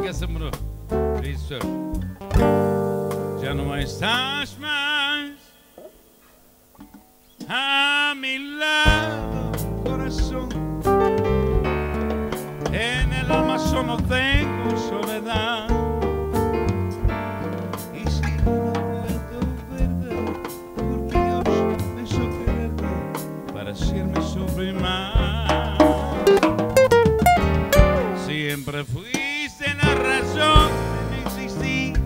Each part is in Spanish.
Obrigado, bro. Isso. Já não estás mais a mi lado, corazón. En el alma solo tengo soledad. Y si yo no puedo verte, porque Dios me hizo quererte para hacerme sufrir más. Siempre fuiste la razón de mi existir.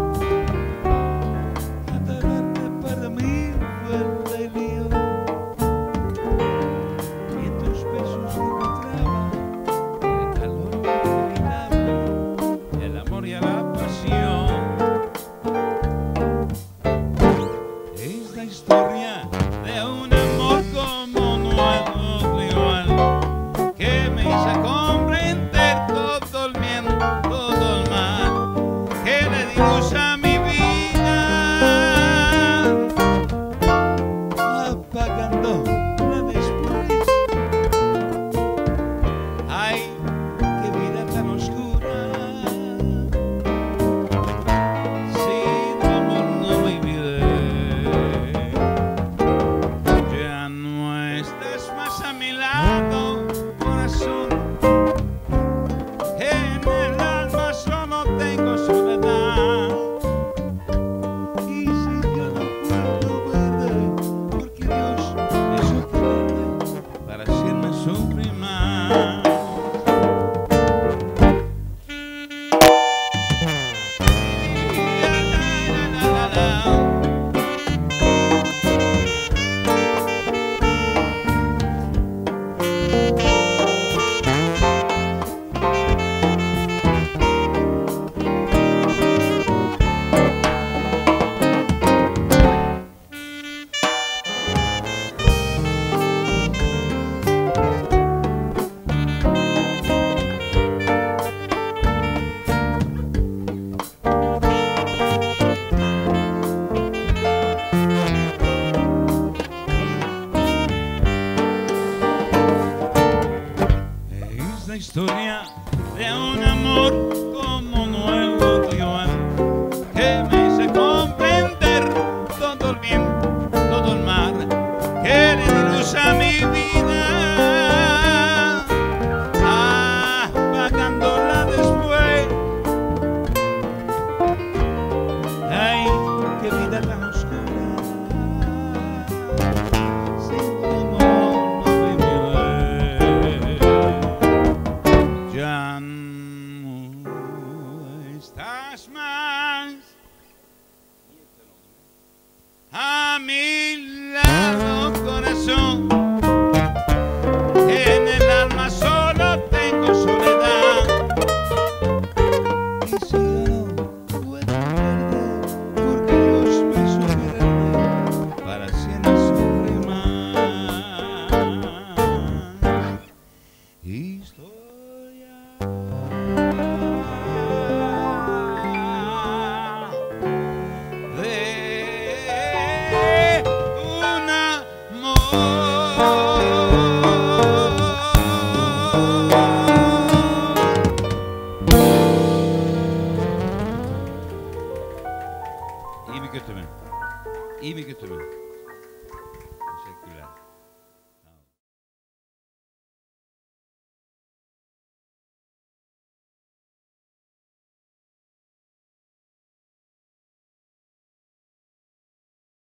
Atararte para mí fue el lío. Y en tus besos encontraba el calor que brillaba, el amor y la pasión. Es la historia de un amor como no hay otro igual, que me hizo comprender todo el bien, todo el mal, que le di luz a mi vida, apagándola después. Ay, qué vida tan oscura, sin tu amor no viviré. Ya no estás más a mi lado, corazón. En el alma solo tengo soledad. Y si yo no puedo verte, porque Dios me hizo quererte para hacerme sufrir más. Es la historia de un amor como no hay otro igual, que me hizo comprender todo el bien, todo el mal, que le di luz a mi vida, apagándola después. Ay, qué vida tan oscura, sin tu amor no viviré. Ya no estás más a mi lado, corazón. En el alma solo tengo soledad. Y si yo no puedo verte, porque Dios me hizo quererte para hacerme sufrir más. Historia de un amor. İyi mi kötü mü? İyi mi kötü mü?